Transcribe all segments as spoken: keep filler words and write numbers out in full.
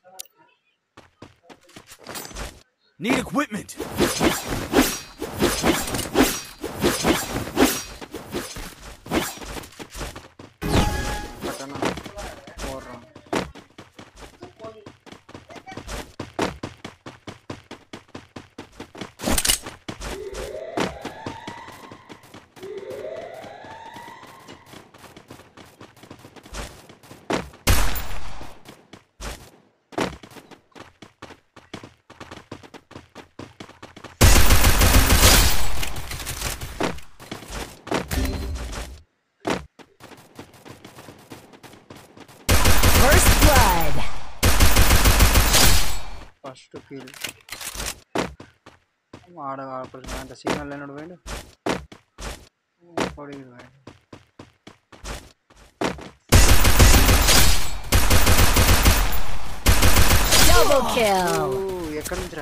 Need equipment. First kill. ఆడ అంత signal లేనడు పోయిండు పొడి double kill. ఎక్కడ నుంచి రా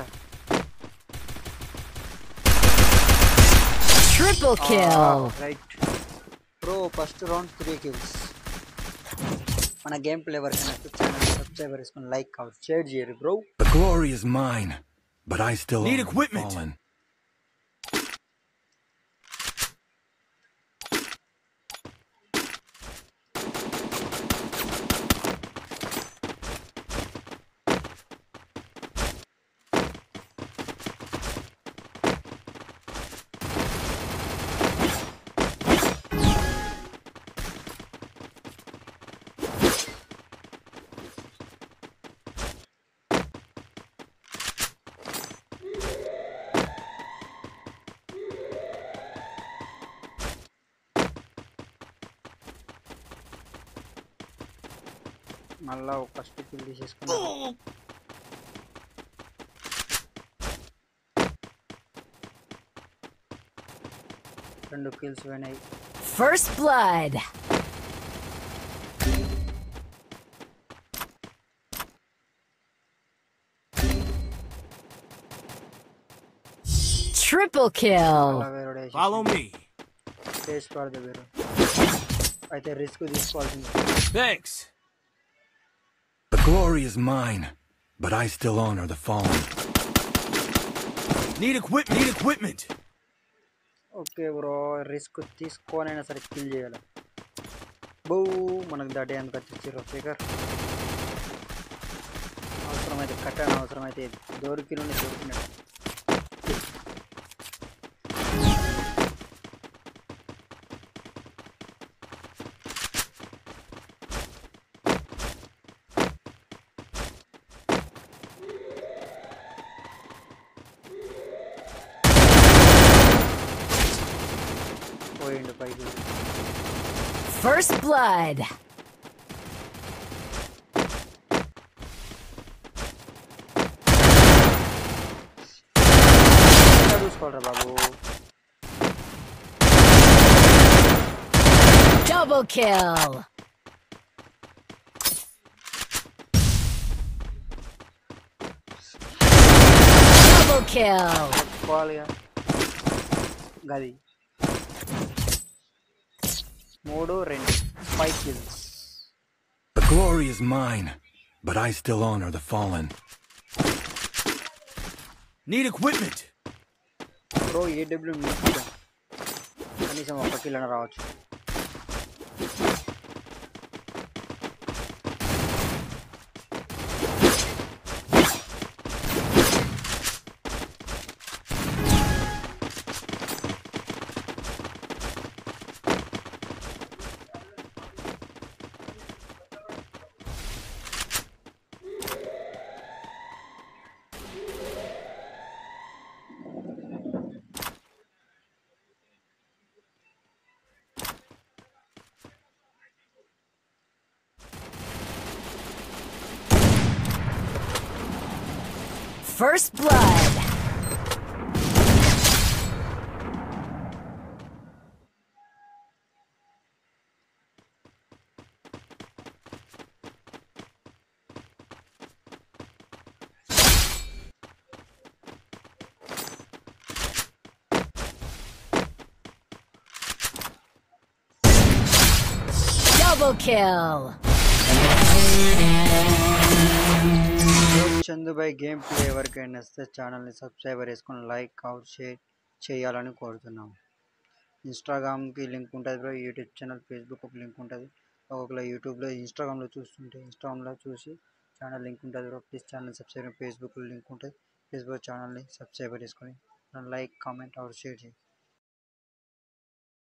Triple kill. Right bro first round three kills మన గేమ్ ప్లే వరకు ఛానల్ సబ్స్క్రైబ్ చేసుకొని లైక్ కావాలి షేర్ చేయండి bro The glory is mine, but I still need own equipment. Fallen. మళ్ళా ఫస్ట్ కిల్ తీసేసుకున్నాం రెండు కిల్స్ పోయినాయి First blood. Triple kill. Follow me. Face for the వేరు అయితే రిస్క్ తీసుకోవాల్సింది Thanks. The glory is mine, but I still honor the fallen. Need equipment. Need equipment. Okay bro risk తీసుకోనైనా సరే kill చేయాలి బో మనకు దాటే ఎందుకు వచ్చేసారు ఫిగర్ అవసరమైతే కట్టాను అవసరమైతే దొరికిన దొరికినాడు పోయిండు పైకి First blood. చూసుకోవాలరా బాబు Double kill. Double kill. పోవాలిగా గది మూడు రెండు five kills The glory is mine, but I still honor the fallen. Need equipment. Bro AW కనీసం ఒక కిల్ అని రావచ్చు First blood. Double kill. Chandubhai game play ఎవరికైనా నచ్చితే ఛానల్ని సబ్స్క్రైబర్ వేసుకొని లైక్ అవుట్ షేర్ చేయాలని కోరుతున్నాం. ఇన్స్టాగ్రామ్కి లింక్ ఉంటుంది bro, YouTube channel Facebook link ఉంటుంది. ఒకవేళ యూట్యూబ్లో ఇన్స్టాగ్రామ్లో చూస్తుంటే ఇన్స్టాగ్రామ్లో చూసి ఛానల్ లింక్ ఉంటుంది బ్రో. ప్లీజ్ ఛానల్ సబ్స్క్రైబ్, ఫేస్బుక్లో లింక్ ఉంటుంది, ఫేస్బుక్ ఛానల్ని సబ్స్క్రైబర్ చేసుకొని లైక్ కామెంట్ అవుట్ షేర్ చేయండి.